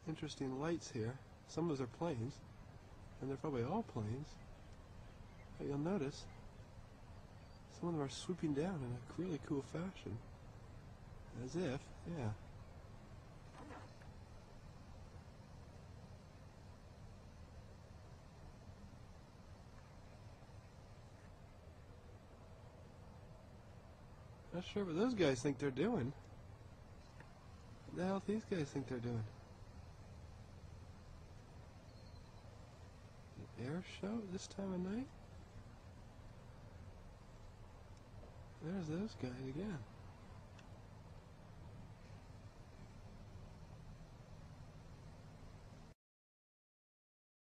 interesting lights here. Some of those are planes, and they're probably all planes. But you'll notice some of them are swooping down in a really cool fashion. As if, yeah. Not sure what those guys think they're doing. What the hell do these guys think they're doing? An air show at this time of night? There's those guys again.